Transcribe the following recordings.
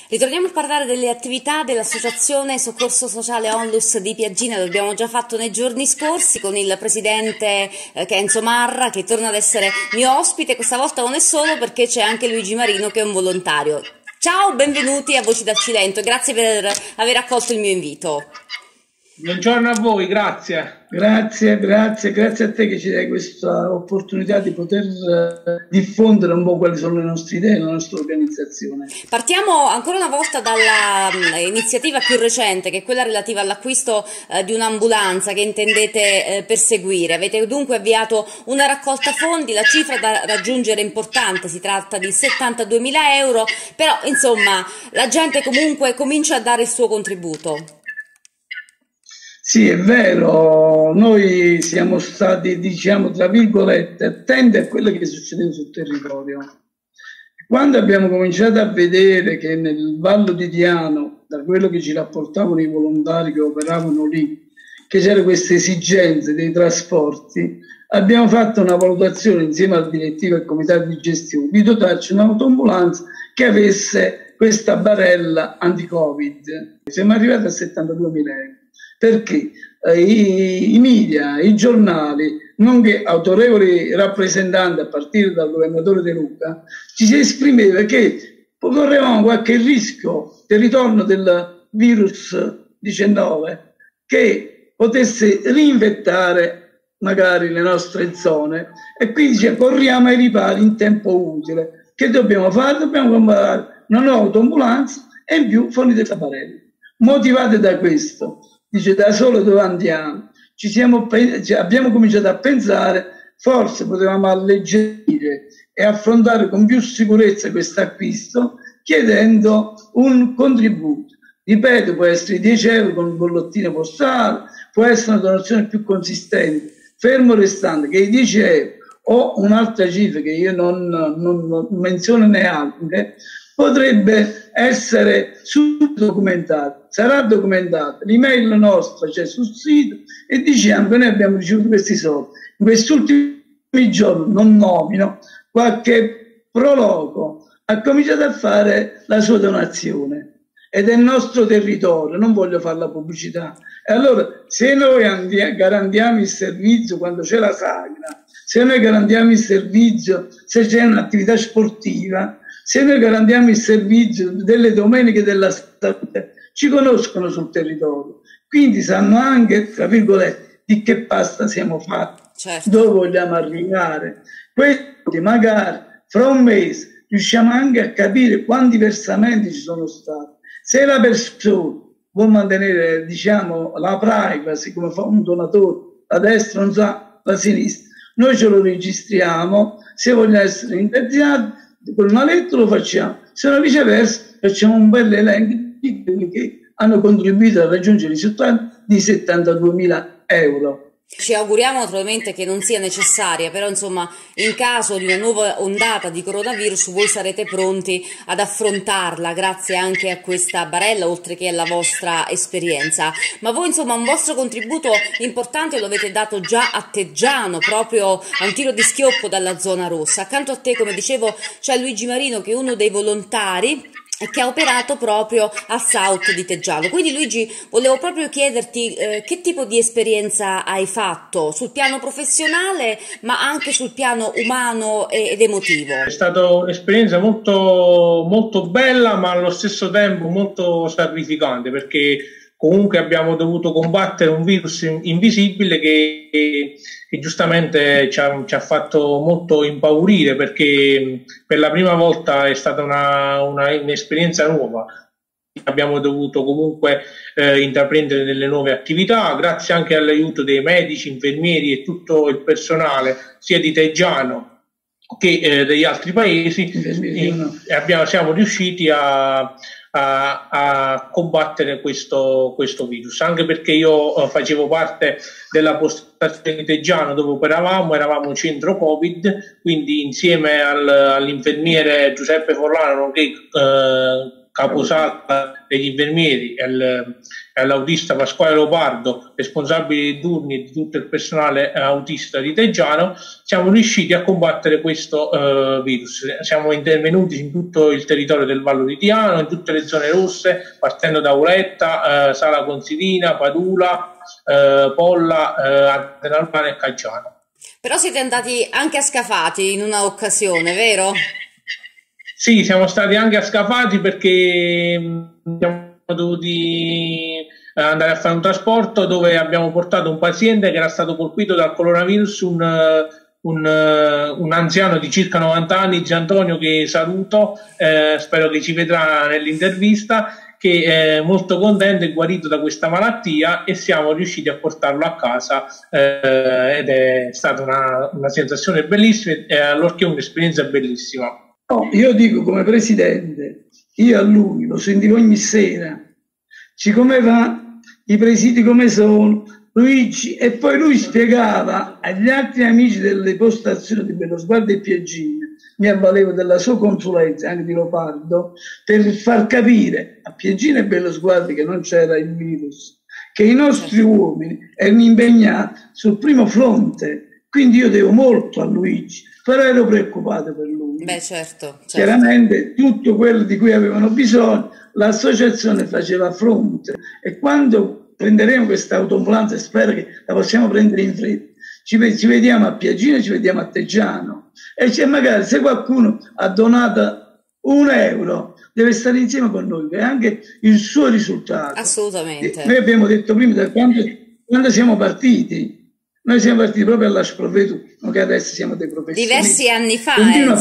Ritorniamo a parlare delle attività dell'Associazione Soccorso Sociale Onlus di Piagina. L'abbiamo già fatto nei giorni scorsi con il presidente Enzo Marra, che torna ad essere mio ospite. Questa volta non è solo, perché c'è anche Luigi Marino, che è un volontario. Ciao, benvenuti a Voci dal Cilento, grazie per aver accolto il mio invito. Buongiorno a voi, grazie. Grazie a te che ci dai questa opportunità di poter diffondere un po' quali sono le nostre idee, la nostra organizzazione. Partiamo ancora una volta dalla iniziativa più recente, che è quella relativa all'acquisto di un'ambulanza che intendete perseguire. Avete dunque avviato una raccolta fondi, la cifra da raggiungere è importante, si tratta di 72.000 euro, però insomma la gente comunque comincia a dare il suo contributo. Sì, è vero, noi siamo stati, diciamo, tra virgolette, attenti a quello che succedeva sul territorio. Quando abbiamo cominciato a vedere che nel Vallo di Diano, da quello che ci rapportavano i volontari che operavano lì, che c'era questa esigenza dei trasporti, abbiamo fatto una valutazione insieme al direttivo e al comitato di gestione di dotarci un'autoambulanza che avesse questa barella anti-Covid. Siamo arrivati a 72.000 euro. Perché i media, i giornali, nonché autorevoli rappresentanti a partire dal governatore De Luca, ci si esprimeva che correvamo qualche rischio del ritorno del virus 19 che potesse reinfettare magari le nostre zone, e quindi corriamo ai ripari in tempo utile. Che dobbiamo fare? Dobbiamo comprare una nuova autoambulanza e in più fornire la barella. Motivate da questo, dice, da solo dove andiamo? Abbiamo cominciato a pensare, forse potevamo alleggerire e affrontare con più sicurezza questo acquisto chiedendo un contributo. Ripeto, può essere 10 euro con un bollettino postale, può essere una donazione più consistente, fermo restando che i 10 euro o un'altra cifra che io non menziono neanche, potrebbe essere subito documentata, sarà documentata. L'email nostra c'è sul sito e diciamo che noi abbiamo ricevuto questi soldi. In questi ultimi giorni, non nomino, qualche proloco ha cominciato a fare la sua donazione. Ed è il nostro territorio, non voglio fare la pubblicità. E allora, se noi garantiamo il servizio quando c'è la sagra, se noi garantiamo il servizio se c'è un'attività sportiva, se noi garantiamo il servizio delle domeniche della salute, ci conoscono sul territorio, quindi sanno anche, tra virgolette, di che pasta siamo fatti, certo, dove vogliamo arrivare. Quindi magari fra un mese riusciamo anche a capire quanti versamenti ci sono stati. Se la persona vuole mantenere, diciamo, la privacy, come fa un donatore, la destra non sa la sinistra, noi ce lo registriamo. Se vogliono essere ringraziati con una lettera lo facciamo, se no viceversa facciamo un bel elenco di quelli che hanno contribuito a raggiungere il risultato di 72.000 euro. Ci auguriamo naturalmente che non sia necessaria, però insomma in caso di una nuova ondata di coronavirus voi sarete pronti ad affrontarla grazie anche a questa barella, oltre che alla vostra esperienza. Ma voi insomma un vostro contributo importante lo avete dato già a Teggiano, proprio a un tiro di schioppo dalla zona rossa. Accanto a te, come dicevo, c'è Luigi Marino, che è uno dei volontari e che ha operato proprio a South di Teggiano. Quindi Luigi, volevo proprio chiederti che tipo di esperienza hai fatto sul piano professionale ma anche sul piano umano ed emotivo. È stata un'esperienza molto, molto bella, ma allo stesso tempo molto sacrificante, perché comunque abbiamo dovuto combattere un virus invisibile che giustamente ci ha fatto molto impaurire, perché per la prima volta è stata un'esperienza nuova. Abbiamo dovuto comunque intraprendere delle nuove attività, grazie anche all'aiuto dei medici, infermieri e tutto il personale sia di Teggiano che degli altri paesi, siamo riusciti a combattere questo virus, anche perché io facevo parte della postazione di Teggiano dove eravamo un centro Covid, quindi insieme all'infermiere Giuseppe Forlano, nonché caposala degli infermieri e all'autista Pasquale Leopardo, responsabile dei turni e di tutto il personale autista di Teggiano, siamo riusciti a combattere questo virus. Siamo intervenuti in tutto il territorio del Vallo di Diano, in tutte le zone rosse, partendo da Auletta, Sala Consilina, Padula, Polla, Antenalpana e Caggiano. Però siete andati anche a Scafati in una occasione, vero? Sì, siamo stati anche a Scafati perché siamo dovuti andare a fare un trasporto dove abbiamo portato un paziente che era stato colpito dal coronavirus, un anziano di circa 90 anni, Gian Antonio, che saluto, spero che ci vedrà nell'intervista, che è molto contento e guarito da questa malattia, e siamo riusciti a portarlo a casa ed è stata una sensazione bellissima e allorché un'esperienza bellissima. No, io dico come presidente, io a lui lo sentivo ogni sera, come va, i presidi come sono, Luigi, e poi lui spiegava agli altri amici delle postazioni di Bellosguardo e Piaggina, mi avvalevo della sua consulenza, anche di Leopardo, per far capire a Piaggina e Bellosguardo che non c'era il virus, che i nostri uomini erano impegnati sul primo fronte, quindi io devo molto a Luigi, però ero preoccupato per lui. Beh, certo. Chiaramente tutto quello di cui avevano bisogno l'associazione faceva fronte, e quando prenderemo questa autoambulanza, spero che la possiamo prendere in fretta, ci vediamo a Piaggina, ci vediamo a Teggiano, e magari se qualcuno ha donato €1 deve stare insieme con noi, che è anche il suo risultato. Assolutamente. Noi abbiamo detto prima, da quando siamo partiti, noi siamo partiti proprio alla Sprovetu, che adesso siamo dei professionisti. Diversi anni fa,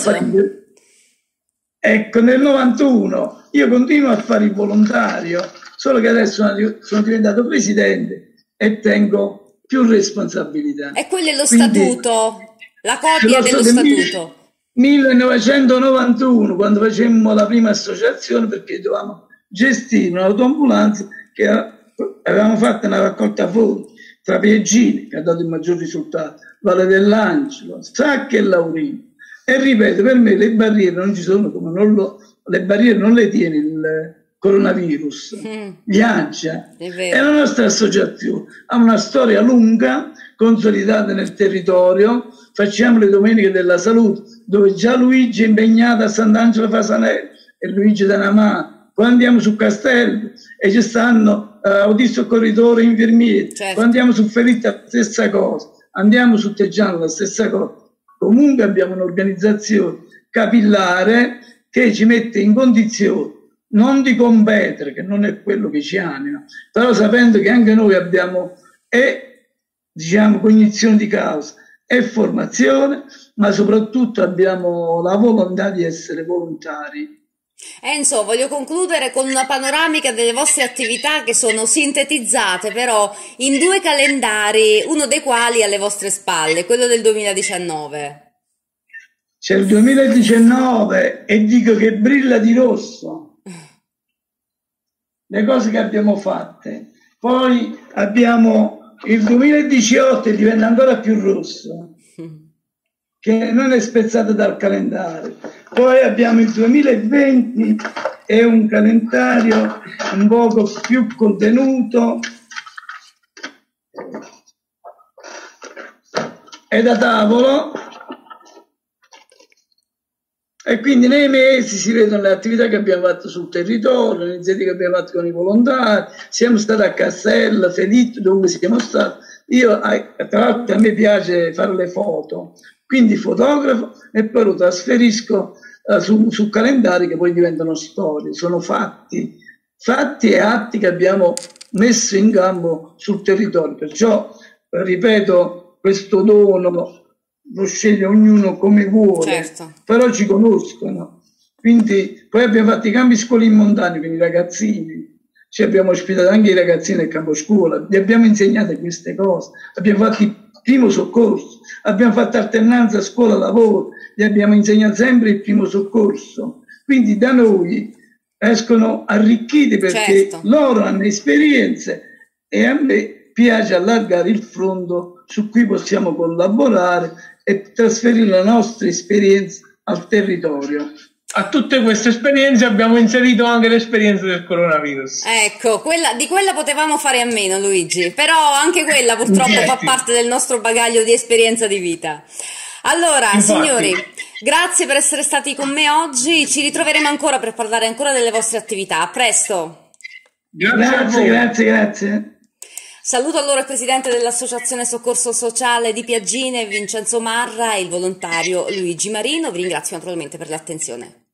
ecco, nel 91 io continuo a fare il volontario, solo che adesso sono diventato presidente e tengo più responsabilità. E quello è lo statuto, la copia dello statuto. 1991, quando facemmo la prima associazione, perché dovevamo gestire un'autoambulanza che avevamo fatto una raccolta fondi tra Piaggini, che ha dato il maggior risultato, Valle dell'Angelo, Sacchi e Laurino. E ripeto, per me le barriere non ci sono, come le barriere non le tiene il coronavirus, viaggia. E la nostra associazione ha una storia lunga, consolidata nel territorio. Facciamo le domeniche della salute, dove già Luigi è impegnato a Sant'Angelo Fasanello e Luigi Danamà. Poi andiamo su Castello e ci stanno autisti corridori, infermieri. Certo. Poi andiamo su Felitta, la stessa cosa. Andiamo su Teggiano, la stessa cosa. Comunque abbiamo un'organizzazione capillare che ci mette in condizione non di competere, che non è quello che ci anima, però sapendo che anche noi abbiamo cognizione di causa e formazione, ma soprattutto abbiamo la volontà di essere volontari. Enzo, voglio concludere con una panoramica delle vostre attività che sono sintetizzate però in 2 calendari, uno dei quali alle vostre spalle, quello del 2019. C'è il 2019 e dico che brilla di rosso le cose che abbiamo fatte. Poi abbiamo il 2018 e diventa ancora più rosso, che non è spezzato dal calendario. Poi abbiamo il 2020, è un calendario un poco più contenuto, è da tavolo, e quindi nei mesi si vedono le attività che abbiamo fatto sul territorio, le iniziative che abbiamo fatto con i volontari. Siamo stati a Castello, Felitto, dove siamo stati. Io, tra l'altro, a me piace fare le foto, quindi fotografo e poi lo trasferisco su calendari che poi diventano storie, sono fatti e atti che abbiamo messo in campo sul territorio. Perciò, ripeto, questo dono lo sceglie ognuno come vuole, certo. Però ci conoscono. Quindi poi abbiamo fatto i campi scuole in montagna con i ragazzini, ci abbiamo ospitato anche i ragazzini del campo scuola, gli abbiamo insegnato queste cose, abbiamo fatto il primo soccorso, abbiamo fatto alternanza scuola-lavoro, gli abbiamo insegnato sempre il primo soccorso. Quindi da noi escono arricchiti perché certo. Loro hanno esperienze e a me piace allargare il fronte su cui possiamo collaborare e trasferire la nostra esperienza al territorio. a tutte queste esperienze abbiamo inserito anche l'esperienza del coronavirus. Ecco, di quella potevamo fare a meno, Luigi, però anche quella purtroppo fa parte del nostro bagaglio di esperienza di vita. Allora, Infatti. Signori, grazie per essere stati con me oggi, ci ritroveremo ancora per parlare ancora delle vostre attività. A presto. Grazie. Saluto allora il presidente dell'Associazione Soccorso Sociale di Piaggine, Vincenzo Marra, e il volontario Luigi Marino. Vi ringrazio naturalmente per l'attenzione.